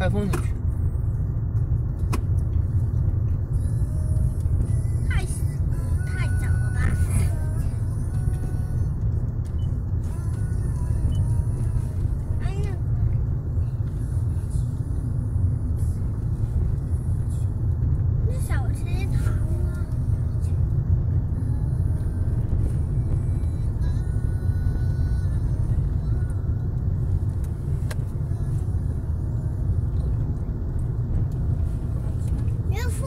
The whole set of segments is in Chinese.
开封进去。 太早了吧？哎呀，那小池塘啊。岳父，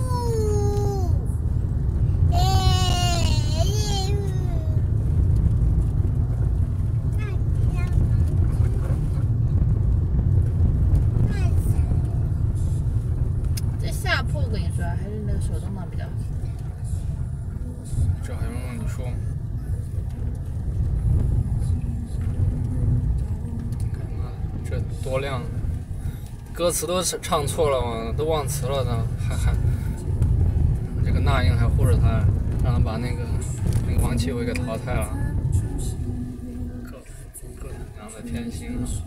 这下坡我跟你说，还是那个手动挡比较好。 这还用你说吗？看看这多亮！歌词都唱错了嘛，都忘词了呢，还这个那英还护着他，让他把那个王启伟给淘汰了。各样的偏心啊！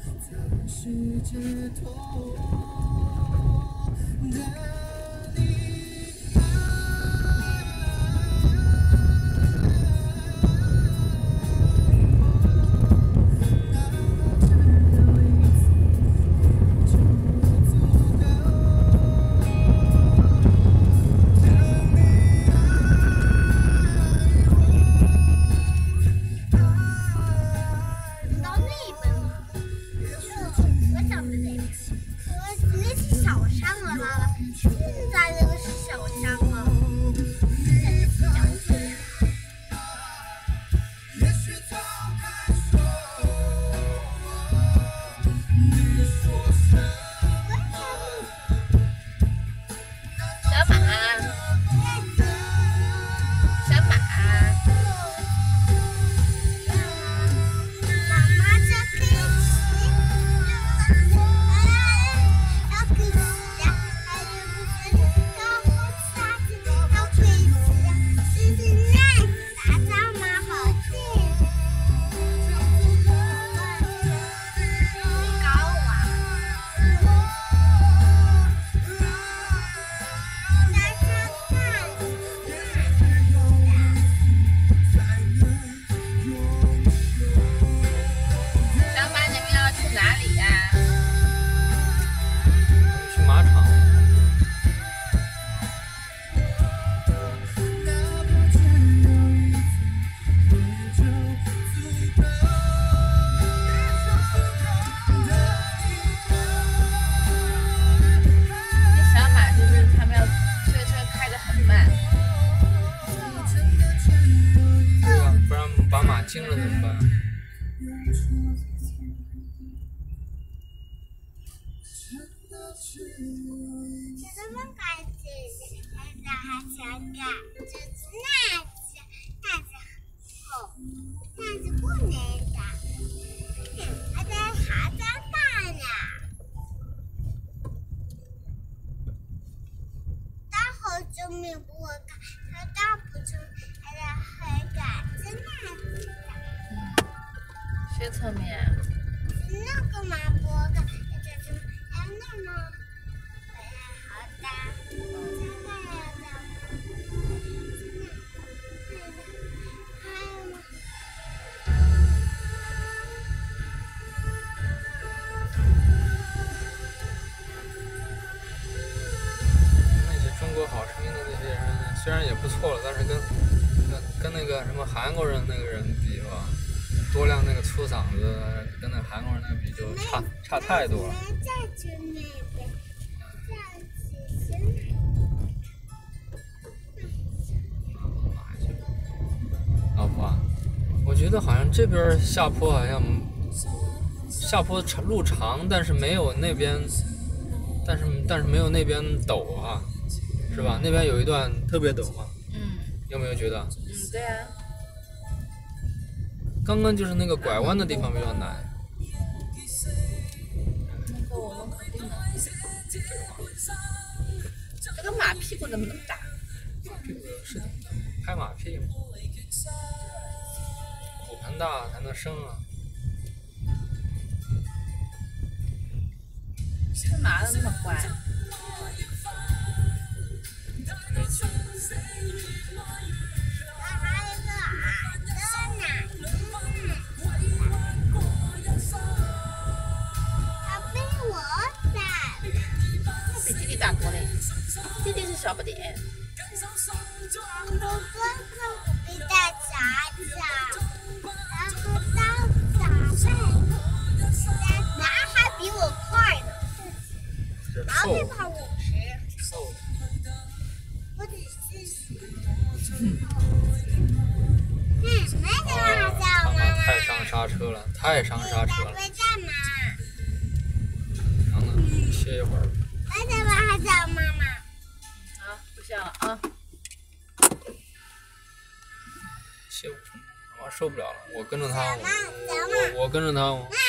惊了怎么办？ 谁侧面？ 那个嘛，播个，那么，好的。 那些中国好声音的那些人，虽然也不错了，但是跟那个什么韩国人那个人比吧，多亮那个粗嗓子，跟那韩国人那个比就差太多了。老婆，我觉得好像这边下坡好像下坡路长，但是没有那边，但是没有那边陡啊，是吧？那边有一段特别陡嘛。有没有觉得？ 对啊。 刚刚就是那个拐弯的地方比较难。 那个我们肯定能。这个马屁股怎么那么大？ 马屁股是怎么的？拍马屁嘛。骨盆大才能生啊。 这嘛的那么乖？ 还有一个耳朵呢。它被我打。 比弟弟大多嘞，弟弟是小不点。 我哥哥比大傻傻，然后大傻贝，哪还比我快呢？然后这跑50，我只是，没什么好笑妈妈。 太伤刹车了，太伤刹车了。 在干嘛？ 等等，歇一会儿。 为什么还叫妈妈？ 好，不下了啊。 歇5分钟，我受不了了，我跟着他， 小妈我跟着他。